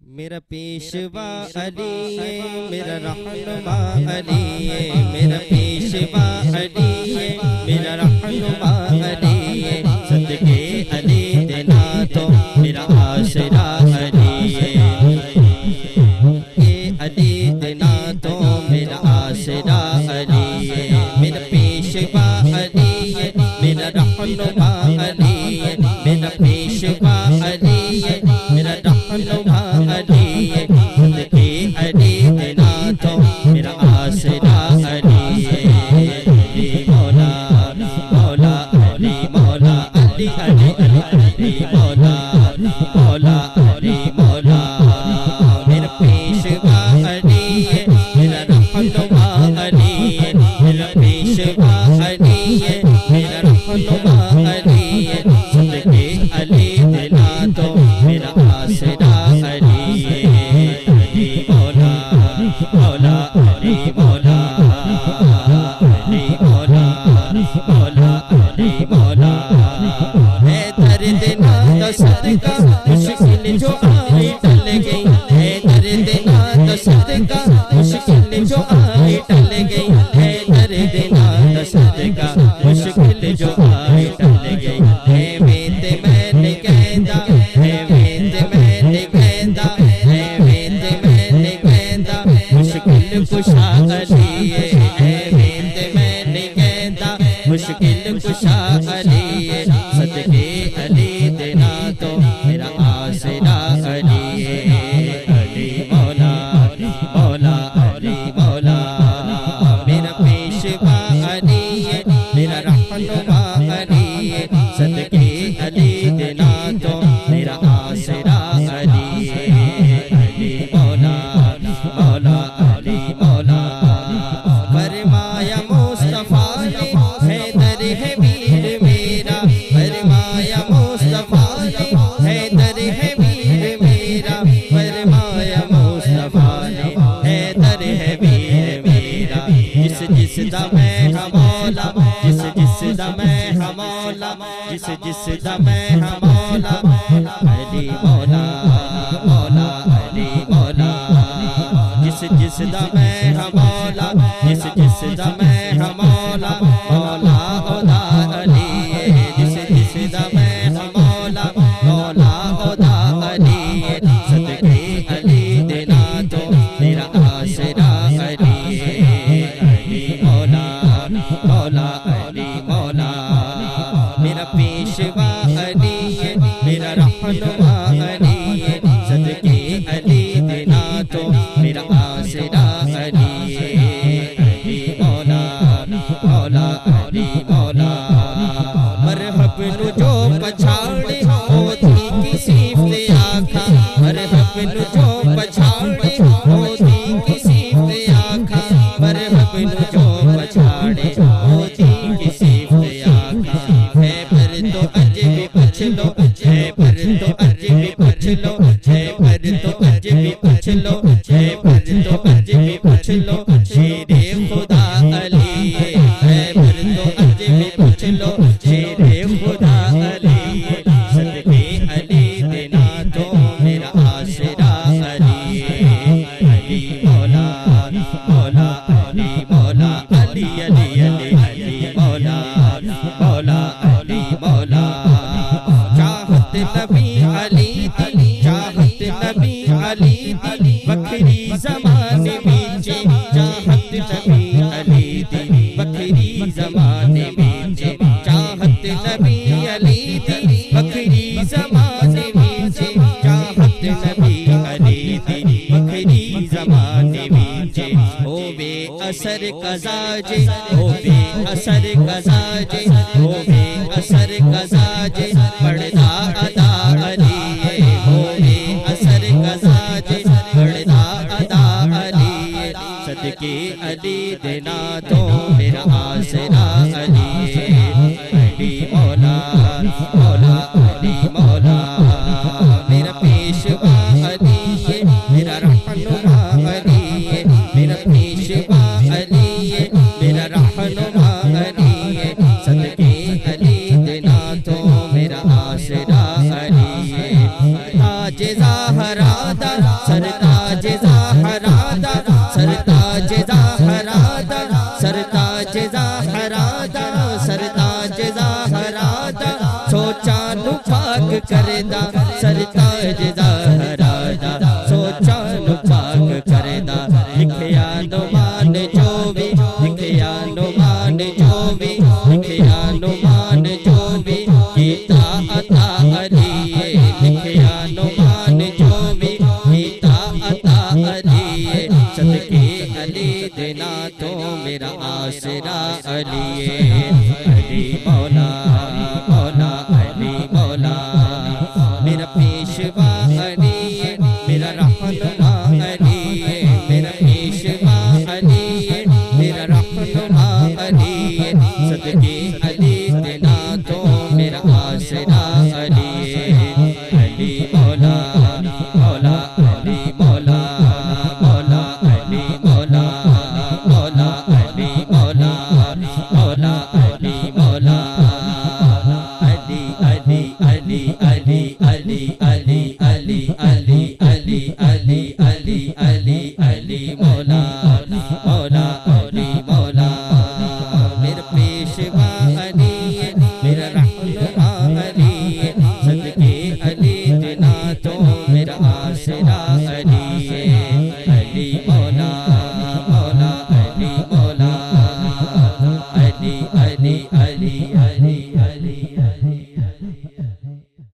मेरा पेशवा अली है, मेरा रहनुमा अली है, मेरा पेशवा अली है, मेरा रहनुमा अली है। सदके अली देना तो मेरा आसरा अली है, ये अली देना तो मेरा आसरा अली है। मेरा पेशवा अली है, मेरा रहनुमा अली है, मेरा पेशवा अली है, मेरा रहनुमा अली है। सदके अली देना तो मेरा आसरा अली है। अली मौला मौला अली मौला अली अली अली मौला मौला अली मौला। मेरा पेशवा अली है, मेरा रहनुमा अली है, मेरा पेशवा अली है, मेरा रहनुमा अली है। सदके अली देना तो मेरा आसरा अली है। अली मौला मौला अली मौला अली मौला मौला अली मौला। है दर्द नाद सदका मुश्किल जो आई टल गई, है दर्द नाद सदका मुश्किल जो आई टल गई, है दर्द नाद सदका मुश्किल जो आई टल गई। है वेद मैंने कहता, है वेद मैंने कहता, है वेद मैंने कहता, मुश्किल कुशा अली है। है वेद मैंने कहता, मुश्किल कुशा अली है। सदके अली देना तो मेरा आसरा अली है। अली मौला मौला अली मौला। मेरा पेशवा अली है, मेरा रहनुमा अली है। सदके अली देना तो मेरा आसरा अली है। अली मौला मौला अली मौला। फरमाया मुस्तफा ने हैदर है वीर मेरा, फरमाया मुस्तफा ने हैदर है वीर मेरा, फरमाया मुस्तफा ने हैदर है वीर मेरा। जिस जिस दा मैं मौला, जिस जिस दा मैं मौला, जिस जिस दा मैं मौला। अली मौला मौला अली मौला। जिस जिस दा मैं मौला, जिस जिस दा मैं मौला, मौला ओदा अली है। जिस जिस दा मैं मौला, मौला ओदा अली है। सदके अली देना तो मेरा आसरा अली है। अली मौला मौला अली मौला। मेरा पेशवा अली है, मेरा रहनुमा अली है। सदके अली देना तो मेरा आसरा अली है। अली मौला मौला अली मौला। मरहब नु जो पछाड़े होती किसी ने आखा, मरहब नु जो पछाड़े होती किसी ने आखा, मरहब नु जो पछाड़े होती किसी ने आखा। है पर तो अज भी पूछ लो, है पर तो अज भी पूछ लो, है पर तो अज भी पूछ लो, है पर तो अज भी पूछ लो। शेरे खुदा अली है, पर तो अज भी पूछ लो, शेरे खुदा अली है। सदके अली देना तो मेरा आसरा अली है। अली मौला मौला अली मौला। अली अली अली अली मौला मौला अली मौला। चाहत नबी अली दी, चाहत नबी अली दी, बखरी ज़माने बीचे, चाहत नबी अली दी, बखरी ज़माने बीचे, चाहत नबी अली दी, बखरी ज़माने बीचे, चाहत नबी अली दी, बखरी ज़माने बीचे। होवे असर कज़ाजे, होवे असर कज़ाजे, होवे असर कज़ाजे, पढ़दा अदा अली है। होवे असर कज़ाजे, पढ़दा अदा अली है। सदके अली देना तो मेरा आसरा अली है। अली मौला मौला अली मौला। मेरा पेशवा अली है, मेरा रहनुमा अली है, मेरा पेशवा अली है, मेरा रहनुमा अली है। सदके अली देना तो मेरा आसरा अली है। ताज ज़हरा दा सरताज ज़हरा दा, सरताज ज़हरा दा, सरताज ज़हरा दा, सरताज ज़हरा दा, सोचा नु पाक करदा, सरताज ज़हरा दा, सोचा नु पाक करदा। लिखया नु मान जो भी, लिखया नु मान जो भी, लिखया नु मान जो भी, कीता अता अलिए, लिखया नु मान जो भी, कीता अता अलिए। सदके अली देना तो मेरा आसरा अलिए।